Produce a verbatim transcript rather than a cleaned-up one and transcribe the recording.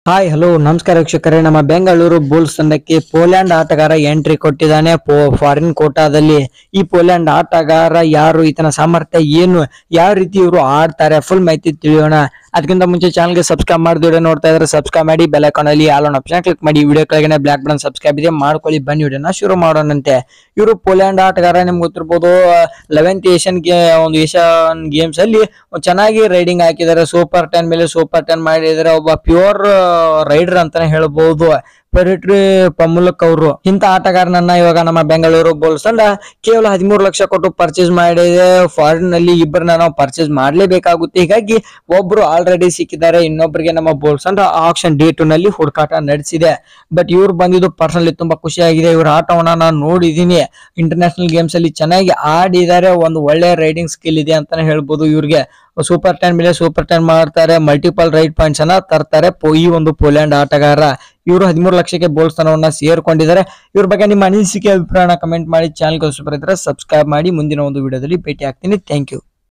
Hi hello ನಮಸ್ಕಾರ ವೀಕ್ಷಕರೇ, ನಮ್ಮ ಬೆಂಗಳೂರು ಬುಲ್ಸ್ ತಂಡಕ್ಕೆ ಪೋಲ್ಯಾಂಡ್ ಆಟಗಾರ ಎಂಟ್ರಿ ಕೊಟ್ಟಿದ್ದಾನೆ ಫಾರಿನ್ ಕೋಟಾದಲ್ಲಿ. ಈ ಪೋಲ್ಯಾಂಡ್ ಆಟಗಾರ ಯಾರು, ಈತನ ಸಾಮರ್ಥ್ಯ ಏನು, ಯಾವ ರೀತಿ ಇವರು ಆಡ್ತಾರೆ, ಫುಲ್ ಮಾಹಿತಿ ತಿಳಿಯೋಣ. ಅದಕ್ಕಿಂತ ಮುಂಚೆ ಚಾನಲ್ಗೆ ಸಬ್ಸ್ಕ್ರೈಬ್ ಮಾಡಿ ವಿಡಿಯೋ ನೋಡ್ತಾ ಇದ್ರೆ ಸಬ್ಸ್ಕ್ರೈಬ್ ಮಾಡಿ, ಬೆಲ್ ಐಕಾನ್ ಅಲ್ಲಿ ಆಲ್ ಆನ್ ಆಪ್ಷನ್ ಕ್ಲಿಕ್ ಮಾಡಿ. ವಿಡಿಯೋ ಕೆಳಗಡೆ ಬ್ಲಾಕ್ ಬಟನ್ ಸಬ್ಸ್ಕ್ರೈಬ್ ಇದೆ, ಮಾಡ್ಕೊಳ್ಳಿ. ಬನ್ನಿ ವಿಡಿಯೋನ ಶುರು ಮಾಡೋಣಂತೆ. ಇವರು ಪೋಲ್ಯಾಂಡ್ ಆಟಗಾರ, ನಿಮ್ಗೆ ಗೊತ್ತಿರ್ಬೋದು, ಲೆವೆಂತ್ ಏಷ್ಯನ್ ಗೆ ಒಂದು ಏಷ್ಯನ್ ಗೇಮ್ಸ್ ಅಲ್ಲಿ ಚೆನ್ನಾಗಿ ರೈಡಿಂಗ್ ಹಾಕಿದ್ದಾರೆ. ಸೂಪರ್ ಟೆನ್ ಮೇಲೆ ಸೂಪರ್ ಟೆನ್ ಮಾಡಿದ್ದಾರೆ. ಒಬ್ಬ ಪ್ಯೂರ್ ರೈಡರ್ ಅಂತಾನೆ ಹೇಳ್ಬಹುದು ಪೆರಿಟ್ರಿ ಪಮುಲಕ್ ಅವರು. ಇಂತ ಆಟಗಾರನನ್ನ ಇವಾಗ ನಮ್ಮ ಬೆಂಗಳೂರು ಬುಲ್ಸ್ ತಂಡ ಕೇವಲ ಹದಿಮೂರು ಲಕ್ಷ ಕೊಟ್ಟು ಪರ್ಚೇಸ್ ಮಾಡಿದೆ. ಫಾರಿನ್ ನಲ್ಲಿ ಇಬ್ಬರನ್ನ ನಾವು ಪರ್ಚೇಸ್ ಮಾಡ್ಲೇಬೇಕಾಗುತ್ತೆ. ಹೀಗಾಗಿ ಒಬ್ರು ಆಲ್ರೆಡಿ ಸಿಕ್ಕಿದ್ದಾರೆ, ಇನ್ನೊಬ್ಬರಿಗೆ ನಮ್ಮ ಬುಲ್ಸ್ ತಂಡ ಆಕ್ಷನ್ ಡೇ ಟೂ ನಲ್ಲಿ ಹುಡುಕಾಟ ನಡೆಸಿದೆ. ಬಟ್ ಇವ್ರು ಬಂದಿದ್ದು ಪರ್ಸನಲಿ ತುಂಬಾ ಖುಷಿಯಾಗಿದೆ. ಇವ್ರ ಆಟವನ್ನ ನಾನು ನೋಡಿದೀನಿ, ಇಂಟರ್ನ್ಯಾಷನಲ್ ಗೇಮ್ಸ್ ಅಲ್ಲಿ ಚೆನ್ನಾಗಿ ಆಡಿದ್ದಾರೆ. ಒಂದು ಒಳ್ಳೆ ರೈಡಿಂಗ್ ಸ್ಕಿಲ್ ಇದೆ ಅಂತಾನೆ ಹೇಳ್ಬೋದು. ಇವ್ರಿಗೆ ಸೂಪರ್ ಟೆನ್ ಮೇಲೆ ಸೂಪರ್ ಟೆನ್ ಮಾಡ್ತಾರೆ, ಮಲ್ಟಿಪಲ್ ರೈಡ್ ಪಾಯಿಂಟ್ಸ್ ಅನ್ನ ತರ್ತಾರೆ ಈ ಒಂದು ಪೋಲ್ಯಾಂಡ್ ಆಟಗಾರ. ಇವರು ಹದಿಮೂರು ಲಕ್ಷಕ್ಕೆ ಬೋಲ್ಸ್ ತಂಡವನ್ನ ಸೇರ್ಕೊಂಡಿದ್ದಾರೆ. ಇವ್ರ ಬಗ್ಗೆ ನಿಮ್ಮ ಅನಿಸಿಕೆ ಅಭಿಪ್ರಾಯನ ಕಮೆಂಟ್ ಮಾಡಿ. ಚಾನಲ್ ಹೊಸಬರಿದ್ರೆ ಸಬ್ಸ್ಕ್ರೈಬ್ ಮಾಡಿ. ಮುಂದಿನ ಒಂದು ವಿಡಿಯೋದಲ್ಲಿ ಭೇಟಿ ಆಗ್ತೀನಿ. Thank you.